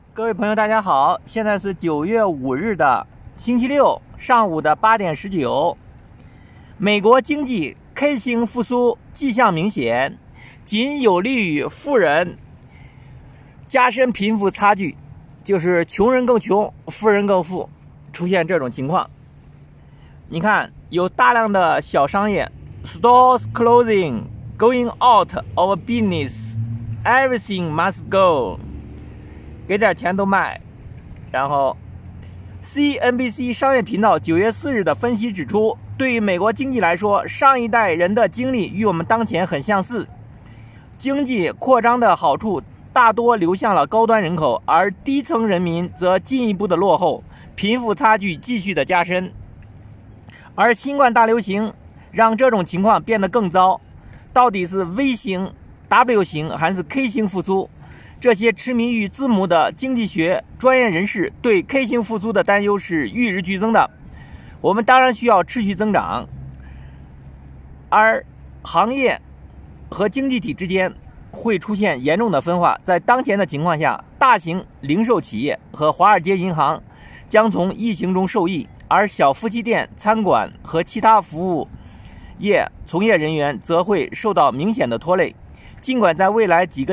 各位朋友，大家好！现在是9月5日的星期六上午的8点19。美国经济 K 型复苏迹象明显，仅有利于富人加深贫富差距，就是穷人更穷，富人更富，出现这种情况。你看，有大量的小商业 stores closing, going out of business, everything must go。给点钱都卖。然后 CNBC 商业频道9月4日的分析指出，对于美国经济来说，上一代人的经历与我们当前很相似，经济扩张的好处大多流向了高端人口，而低层人民则进一步的落后，贫富差距继续的加深。而新冠大流行让这种情况变得更糟，到底是 V 型、W 型还是 K 型复苏？这些痴迷于字母的经济学专业人士对 K 型复苏的担忧是与日俱增的。我们当然需要持续增长，而行业和经济体之间会出现严重的分化。在当前的情况下，大型零售企业和华尔街银行将从疫情中受益，而小夫妻店、餐馆和其他服务业从业人员则会受到明显的拖累。尽管在未来几个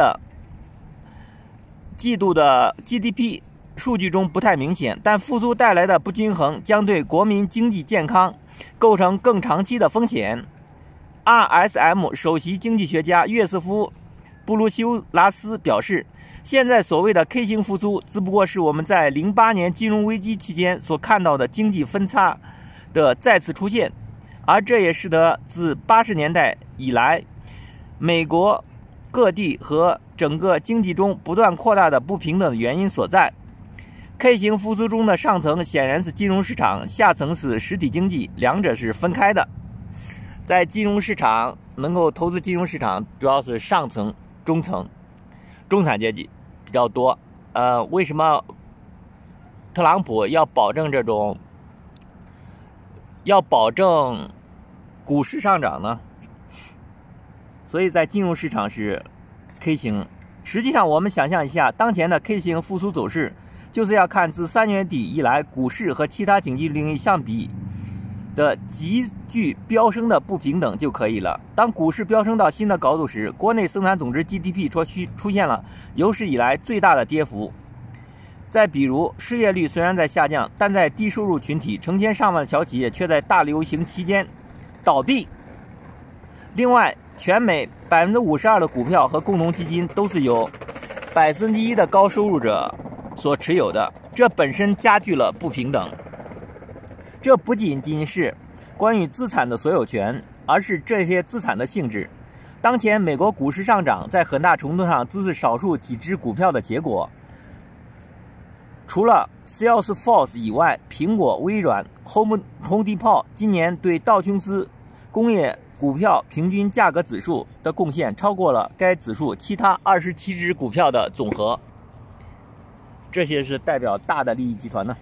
季度的 GDP 数据中不太明显，但复苏带来的不均衡将对国民经济健康构成更长期的风险。RSM 首席经济学家约瑟夫·布鲁修拉斯表示，现在所谓的 K 型复苏只不过是我们在08年金融危机期间所看到的经济分叉的再次出现，而这也使得自80年代以来美国各地和整个经济中不断扩大的不平等的原因所在。K 型复苏中的上层显然是金融市场，下层是实体经济，两者是分开的。在金融市场能够投资金融市场，主要是上层、中层、中产阶级比较多。为什么特朗普要保证股市上涨呢？所以在金融市场是 K 型。实际上我们想象一下，当前的 K 型复苏走势，就是要看自3月底以来股市和其他经济领域相比的急剧飙升的不平等就可以了。当股市飙升到新的高度时，国内生产总值 GDP 出现了有史以来最大的跌幅。再比如，失业率虽然在下降，但在低收入群体，成千上万的小企业却在大流行期间倒闭。另外，全美52%的股票和共同基金都是由1%的高收入者所持有的，这本身加剧了不平等。这不仅仅是关于资产的所有权，而是这些资产的性质。当前美国股市上涨在很大程度上只是少数几只股票的结果。除了 Salesforce 以外，苹果、微软、Home Depot 今年对道琼斯工业股票平均价格指数的贡献超过了该指数其他27只股票的总和。这些是代表大的利益集团呢。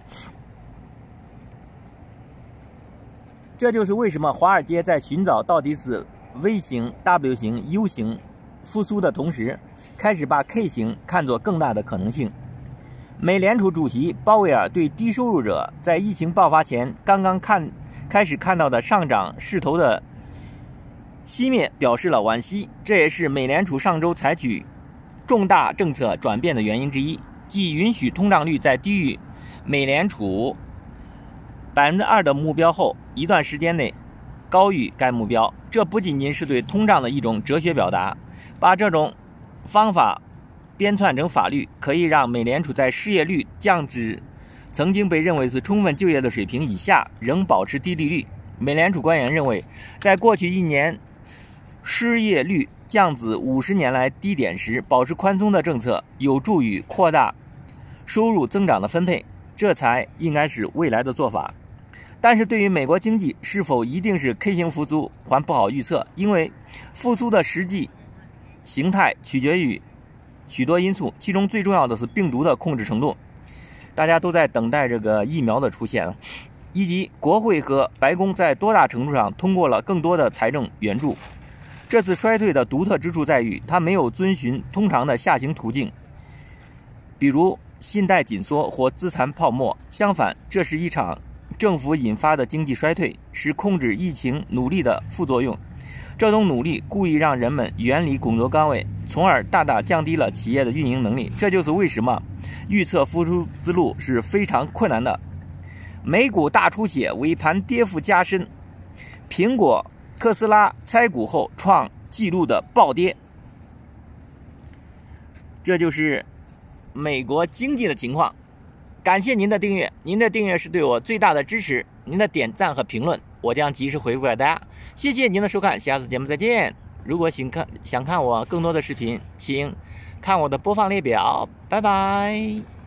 这就是为什么华尔街在寻找到底是 V 型、W 型、U 型复苏的同时，开始把 K 型看作更大的可能性。美联储主席鲍威尔对低收入者在疫情爆发前刚刚开始看到的上涨势头的熄灭表示了惋惜，这也是美联储上周采取重大政策转变的原因之一，即允许通胀率在低于美联储 2% 的目标后一段时间内高于该目标。这不仅仅是对通胀的一种哲学表达，把这种方法编纂成法律，可以让美联储在失业率降至曾经被认为是充分就业的水平以下仍保持低利率。美联储官员认为，在过去1年失业率降至50年来低点时，保持宽松的政策有助于扩大收入增长的分配，这才应该是未来的做法。但是对于美国经济是否一定是 K 型复苏还不好预测，因为复苏的实际形态取决于许多因素，其中最重要的是病毒的控制程度。大家都在等待这个疫苗的出现，以及国会和白宫在多大程度上通过了更多的财政援助。这次衰退的独特之处在于，它没有遵循通常的下行途径， 比如信贷紧缩或资产泡沫。相反，这是一场政府引发的经济衰退，是控制疫情努力的副作用。这种努力故意让人们远离工作岗位，从而大大降低了企业的运营能力。这就是为什么预测复苏之路是非常困难的。美股大出血，尾盘跌幅加深。苹果、特斯拉拆股后创纪录的暴跌。这就是美国经济的情况。感谢您的订阅，您的订阅是对我最大的支持。您的点赞和评论，我将及时回复给大家。谢谢您的收看，下次节目再见。如果想看我更多的视频，请看我的播放列表。拜拜。